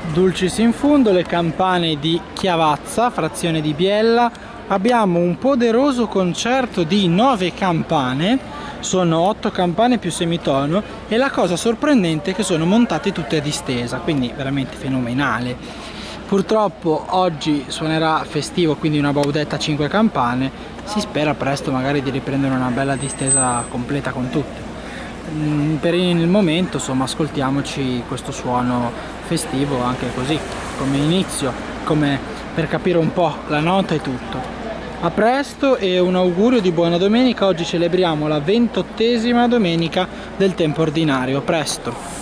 Dulcis in fundo, le campane di Chiavazza, frazione di Biella. Abbiamo un poderoso concerto di 9 campane, sono 8 campane più semitono, e la cosa sorprendente è che sono montate tutte a distesa, quindi veramente fenomenale. Purtroppo oggi suonerà festivo, quindi una baudetta a 5 campane, si spera presto magari di riprendere una bella distesa completa con tutte. Per il momento insomma ascoltiamoci questo suono festivo anche così come inizio, come per capire un po' la nota e tutto. A presto e un augurio di buona domenica. Oggi celebriamo la 28ª domenica del tempo ordinario. Presto!